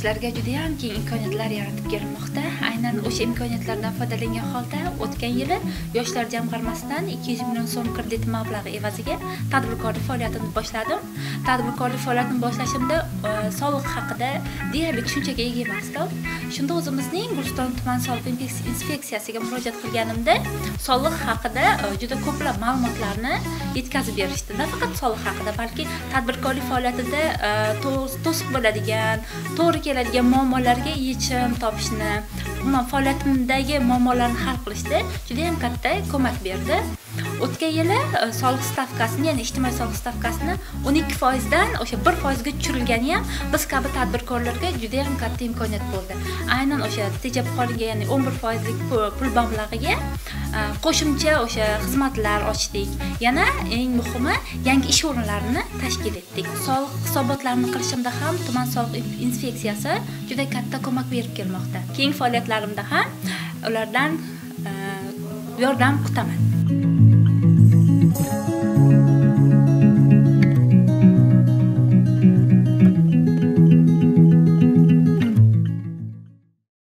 yoshlarga juda ham keng imkoniyatlar yaratib kelmoqda. Aynan o'sha imkoniyatlardan foydalangan holda o'tgan yili Yoshlar jamg'armasidan 200 million so'm kredit mablag'i evaziga tadbirkorlik faoliyatini boshladim. Tadbirkorlik faoliyatini boshlashimda soliq haqida deyarli tushunchaga ega emasdim. Shunda o'zimizning Guliston tuman soliq inspeksiyasiga murojaat qilganimda soliq haqida juda ko'plab ma'lumotlarni yetkazib berishdi. Nafaqat soliq haqida, balki tadbirkorlik faoliyatida to'siq bo'ladigan, to'g'ri keladigan muammolarga yechim topishni, umuman faoliyatimdagi muammolarni hal qilishda juda ham katta ko'mak berdi. O'tgan yili soliq stavkasini, ya'ni ijtimoiy soliq stavkasini 12% dan o'sha 1% ga tushirilgani ham biz kabi tadbirkorlarga juda ham katta imkoniyat bo'ldi. Aynan o'sha tejab qolingan, ya'ni 11% lik pul mablag'iga qo'shimcha o'sha xizmatlar ochdik. Yana eng muhimi, yangi ish o'rinlarini tashkil etdik. Soliq hisobotlarini qilishimda ham tuman soliq inspeksiyasi juda katta ko'mak berib kelmoqda. Keyingi faoliyatlarimda ham ulardan yordam kutaman.